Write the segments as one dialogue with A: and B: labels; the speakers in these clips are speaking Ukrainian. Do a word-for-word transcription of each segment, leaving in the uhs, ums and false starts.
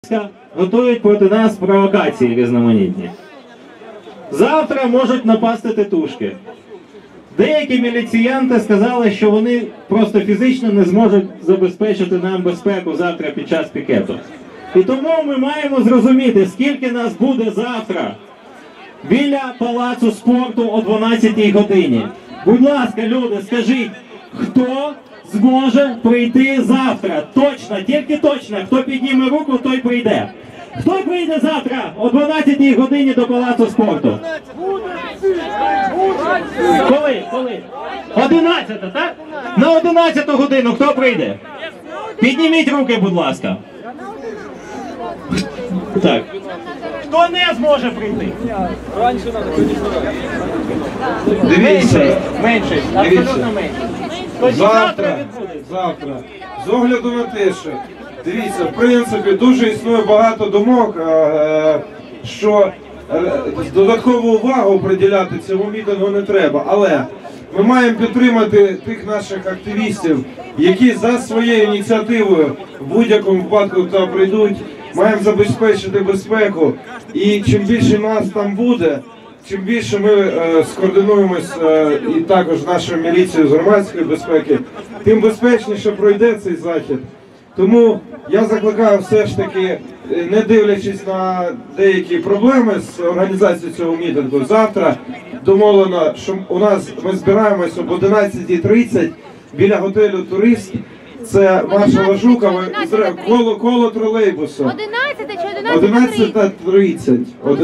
A: Донецька готують проти нас провокації різноманітні. Завтра можуть напасти тітушки. Деякі міліціянти сказали, що вони просто фізично не зможуть забезпечити нам безпеку завтра під час пікету. І тому ми маємо зрозуміти, скільки нас буде завтра біля Палацу спорту о дванадцятій годині. Будь ласка, люди, скажіть, хто зможе прийти завтра? Точно, тільки точно, хто підніме руку, той прийде. Хто прийде завтра о дванадцятій годині до Палацу спорту? Коли? Коли? одинадцята, так? На одинадцяту годину хто прийде? Підніміть руки, будь ласка. Так. Хто не зможе прийти?
B: Дивіться,
A: Менше, абсолютно менше. Тоді
B: завтра, завтра, з огляду на те, що, дивіться, в принципі, дуже існує багато думок, е, що е, додаткову увагу приділяти цьому мітингу не треба, але ми маємо підтримати тих наших активістів, які за своєю ініціативою в будь-якому випадку туди прийдуть, маємо забезпечити безпеку, і чим більше нас там буде, чим більше ми е, скоординуємось е, і також нашою міліцією з громадської безпеки, тим безпечніше пройде цей захід. Тому я закликаю все ж таки, не дивлячись на деякі проблеми з організацією цього мітингу, завтра домовлено, що у нас ми збираємось об одинадцятій тридцять біля готелю «Турист». Це Маршала Жукова, коло, коло тролейбусу.
C: одинадцята чи одинадцята
B: тридцять?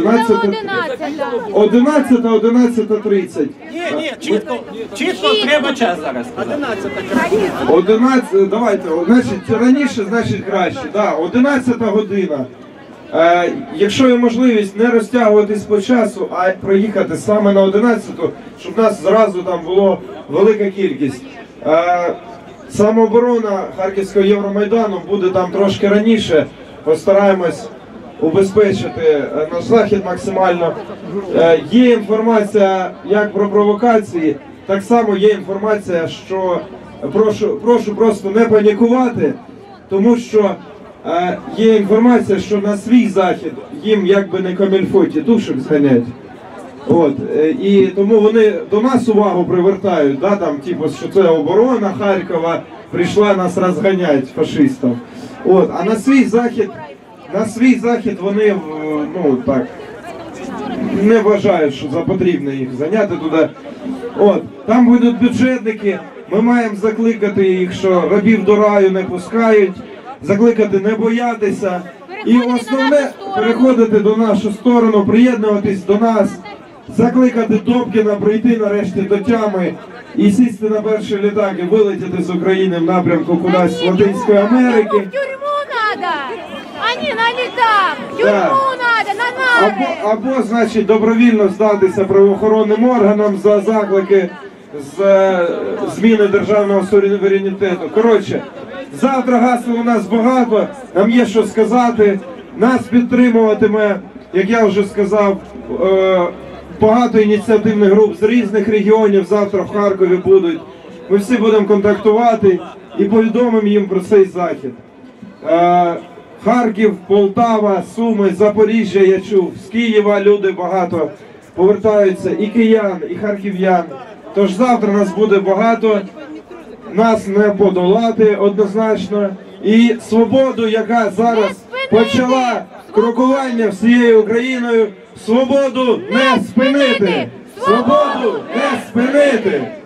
B: одинадцята, одинадцята тридцять.
A: Ні, ні, чітко, чітко треба час зараз.
B: одинадцята, давайте, значить, раніше, значить краще. Да, одинадцята година. Е, якщо є можливість не розтягуватись по часу, а проїхати саме на одинадцяту, щоб нас зразу там було велика кількість. Е, Самооборона Харківського Євромайдану буде там трошки раніше. Постараємось убезпечити наш захід максимально. Е, є інформація як про провокації, так само є інформація, що прошу, прошу просто не панікувати, тому що е, є інформація, що на свій захід їм якби не камільфо тітушок зганять. От, і тому вони до нас увагу привертають, да, там, типу, що це оборона Харкова прийшла нас розганяти фашистів. От, а на свій захід, на свій захід вони, ну так, не вважають, що за потрібно їх зайняти туди. От, там будуть бюджетники, ми маємо закликати їх, що рабів до раю не пускають, закликати не боятися. І основне переходити до нашу сторону, приєднуватись до нас. Закликати Добкіна прийти нарешті до тями і сісти на перший літак і вилетіти з України в напрямку кудись з Латинської Америки.
C: В тюрму надо, а не на літак. В тюрму надо, на нари.
B: Або, або, значить, добровільно здатися правоохоронним органам за заклики з е, зміни державного суверенітету. Коротше, завтра гасел у нас багато, нам є що сказати, нас підтримуватиме, як я вже сказав, е, багато ініціативних груп з різних регіонів завтра в Харкові будуть. Ми всі будемо контактувати і повідомимо їм про цей захід. Е, Харків, Полтава, Суми, Запоріжжя, я чув, з Києва люди багато повертаються, і киян, і харків'ян. Тож завтра нас буде багато, нас не подолати однозначно. І свободу, яка зараз почала крокування всією Україною, свободу не спинити! Свободу не спинити!